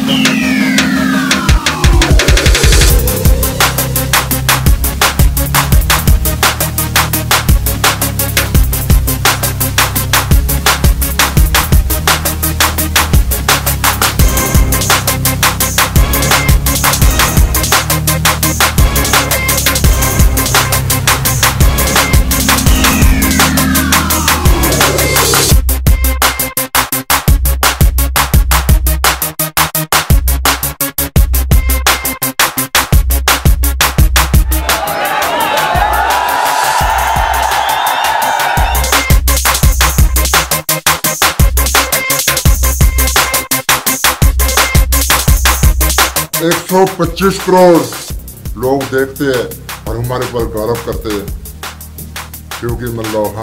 $125 करोड़ लोग देखते हैं और हमारे ऊपर गौरव करते हैं, क्योंकि मतलब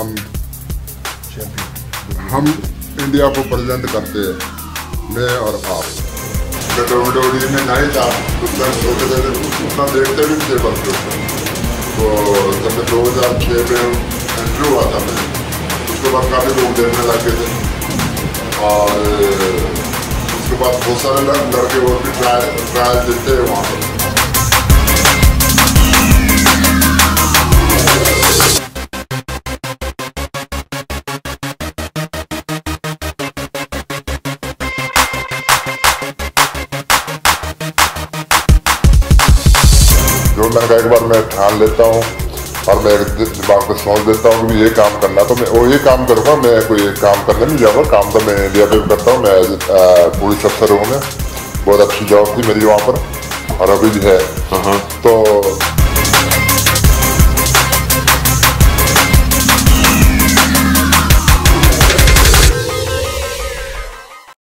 हम इंडिया को प्रेजेंट करते हैं, मैं और आप। WWE में नहीं था उतना देखते भी थे बच्चों को। तो जब 2006 में एंट्री हुआ था मैं, उसके बाद काफ़ी लोग देखने लगे थे और उसके बाद बहुत सारे लड़के और भी ट्रायल देते हैं वहाँ पर। जो मैंने एक बार मैं ठान लेता हूँ और मैं दिमाग में सोच देता हूँ कि ये काम करना, तो मैं वो ये काम करूँगा। मैं कोई काम करने नहीं जाऊँगा, काम तो मैं इंडिया पे भी करता हूँ। मैं पुलिस अफसर हूँ, मैं बहुत अच्छी जॉब थी मेरी वहाँ पर और अभी भी है। तो